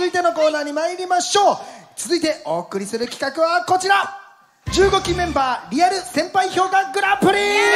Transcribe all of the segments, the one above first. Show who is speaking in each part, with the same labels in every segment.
Speaker 1: 続いてのコーナーに参りましょう。続いてお送りする企画はこちら、15期メンバーリアル先輩評価グランプリ。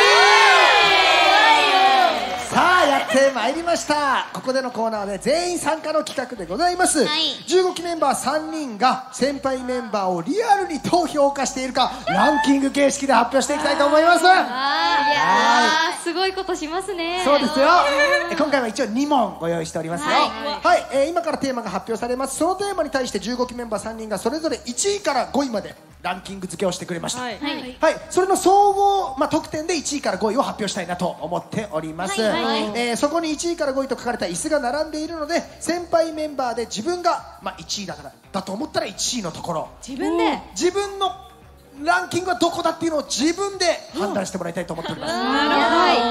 Speaker 1: さあやってまいりました。ここでのコーナーで全員参加の企画でございます、15期メンバー3人が先輩メンバーをリアルにどう評価しているかランキング形式で発表していきたいと思います。
Speaker 2: いやー、すごいことしますね。
Speaker 1: そうですよ。今回は一応2問ご用意しておりますよ。はい、今からテーマが発表されます。そのテーマに対して15期メンバー3人がそれぞれ1位から5位までランキング付けをしてくれました。はい、それの総合、得点で1位から5位を発表したいなと思っております。そこに1位から5位と書かれた椅子が並んでいるので、先輩メンバーで自分が、1位だと思ったら1位のところ、自分のランキングはどこだっていうのを自分で判断してもらいたいと思っております。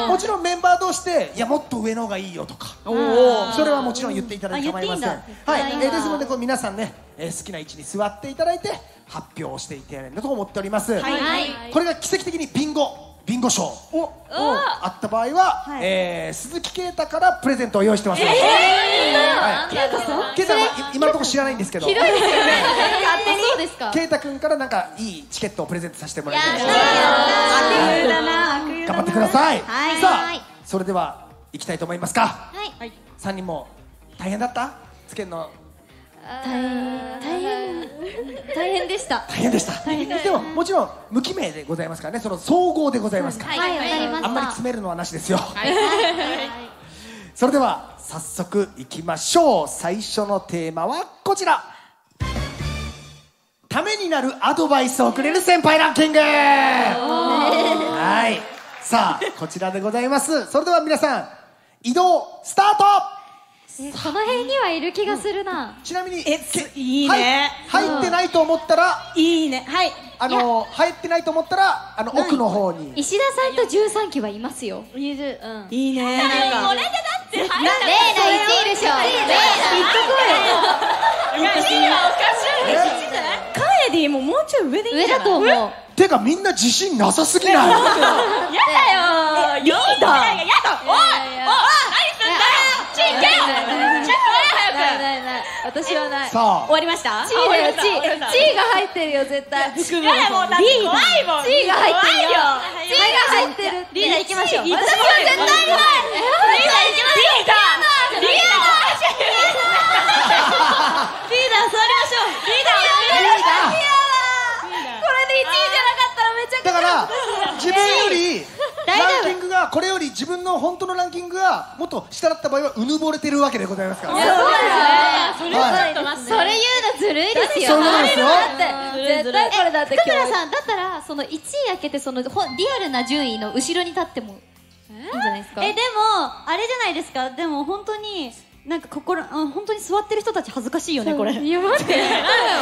Speaker 1: もちろんメンバー同士でいやもっと上の方がいいよとか、それはもちろん言っていただいて構いません。ですので皆さんね、好きな位置に座っていただいて発表していただければと思っております。これが奇跡的にビンゴ賞あった場合は、鈴木啓太からプレゼントを用意してます。啓太は今のところ知らないんですけど、啓太君からなんかいいチケットをプレゼントさせてもらいたいと思います。頑張ってください。さあそれでは行きたいと思いますか。3人も大変だった？つけるの
Speaker 2: 大変でした。
Speaker 1: でももちろん無記名でございますからね、その総合でございますから、あんまり詰めるのはなしですよ。それでは早速いきましょう。最初のテーマはこちら、ためになるアドバイスをくれる先輩ランキング。さあこちらでございます。それでは皆さん移動スタート。
Speaker 2: この辺にはいる気がするな。
Speaker 1: ちなみに
Speaker 3: いいね、
Speaker 1: 入ってないと思ったら
Speaker 3: いいね、
Speaker 1: 入ってないと思ったら奥の方に
Speaker 2: 石田さんと13期はいますよ。
Speaker 3: いいね。
Speaker 4: これでだって
Speaker 2: レイナ1位でしょ。
Speaker 4: 1位はおかしい。
Speaker 3: カエディももうちょい上でいいんじゃない？
Speaker 2: 上だと思う。
Speaker 1: てかみんな自信なさすぎない？
Speaker 4: やだよ。やだ。おい、何すんだよ。チー行けよ。
Speaker 2: 私はない。
Speaker 1: さあ
Speaker 3: 終わりました？
Speaker 2: チーだよ、チーが入ってるよ絶対。
Speaker 4: やだもうだって怖いもん。
Speaker 2: チーが入ってるよ。チーが入ってる。
Speaker 3: リーダー行きましょう。
Speaker 4: 私は絶対にない。リーダー行きましょう。リーダー座りましょう。リーダー
Speaker 2: これで1位じゃなかったらめちゃくちゃ。
Speaker 1: だから自分よりランキングがこれより自分の本当のランキングがもっと下だった場合はうぬぼれてるわけでございますから。
Speaker 2: それ言うのずるいですよ。
Speaker 1: そうなんですよ。
Speaker 2: 絶対これだって福村さんだったらその1位開けてそのリアルな順位の後ろに立ってもいいんじゃないですか。
Speaker 3: でもあれじゃないですか。でも本当になんか本当に座ってる人たち恥ずかしいよねこれ。
Speaker 2: いや待って。だってなんか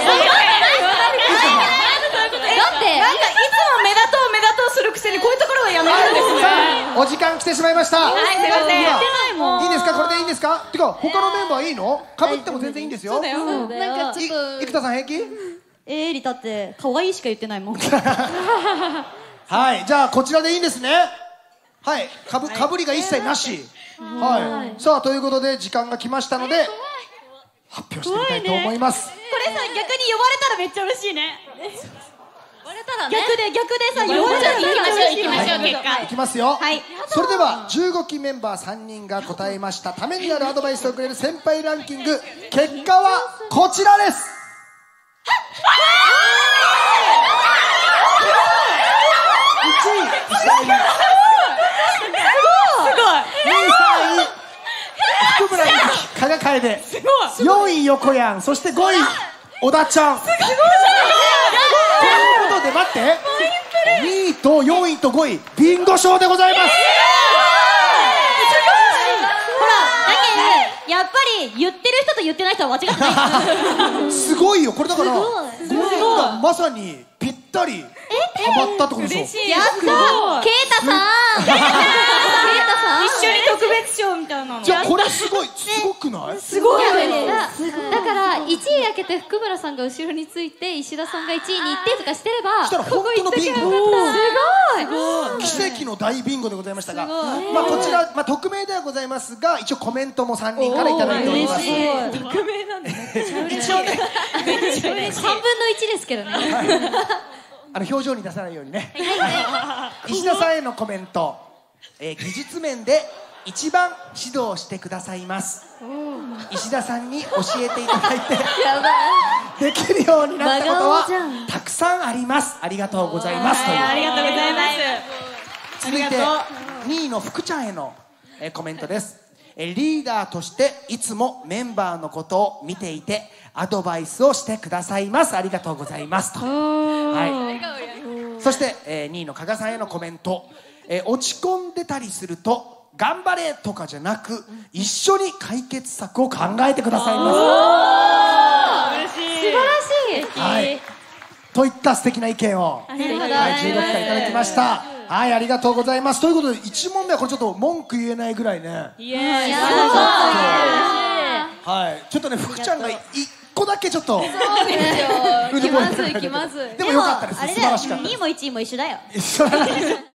Speaker 3: いつも目立とうするくせにこういうところはやめるんですね。
Speaker 1: お時間来てしまいました。
Speaker 3: すいません。やってないもん。
Speaker 1: いいですか、これでいいんですか。てか他のメンバーいいの？被っても全然いいんですよ。
Speaker 2: なんかちょっと
Speaker 1: 生田さん平気？
Speaker 3: リタって可愛いしか言ってないもん。
Speaker 1: はい、じゃあこちらでいいんですね。はい、かぶりが一切なし。さあということで時間が来ましたので発表してみたいと思います。
Speaker 3: これさ、逆に呼ばれたらめっちゃ嬉しいね。逆でさ、呼ばれたらめっちゃ嬉しい。
Speaker 4: 行きましょう結果。
Speaker 1: いきますよ。それでは15期メンバー3人が答えましたためになるアドバイスをくれる先輩ランキング、結果はこちらです。1位石田ゆ2位福村ゆき、加賀楓、4位横やん、そして5位小田ちゃん。ということで待って、2位と4位と5位ビンゴ賞でございます。
Speaker 3: やっぱり言ってる人と言ってない人は間違ってない。
Speaker 1: すごいよこれ。だから5人がまさにぴったりハマったってことでしょ。
Speaker 3: やったー。ケイタさん一緒に特別賞みたいなの。
Speaker 1: じゃあこれすごくない？
Speaker 2: すごいよね。だから1位開けて福村さんが後ろについて石田さんが1位に行ってとかしてれば、
Speaker 1: したら本当のビンゴ。
Speaker 2: すごい
Speaker 1: 奇跡の大ビンゴでございましたが、こちら匿名ではございますが一応コメントも3人からいただいております。
Speaker 3: 匿名なんでめっちゃ嬉
Speaker 2: 3分の1ですけどね。
Speaker 1: 表情に出さないようにね。石田さんへのコメント、技術面で一番指導してくださいます。石田さんに教えていただいてできるようになったことはたくさんあります。ありがとうございますという。
Speaker 4: ありがとうございます。
Speaker 1: 続いて2位の福ちゃんへのコメントです。リーダーとしていつもメンバーのことを見ていてアドバイスをしてくださいます。ありがとうございますと。はい、そして2位の加賀さんへのコメント、落ち込んでたりすると頑張れとかじゃなく一緒に解決策を考えてくださいます。
Speaker 2: 素晴らしい。
Speaker 1: はい、といった素敵な意見を15機からいただきました。はい、ありがとうございます。ということで1問目はこれちょっと文句言えないぐらいね。はい、ちょっとね福ちゃんが1個だけちょっと
Speaker 2: そうですよ。気まずい気まずい。
Speaker 1: でも良かったです。素晴らしかった。
Speaker 2: 2位も1位も一緒だよ。
Speaker 1: 一緒だね。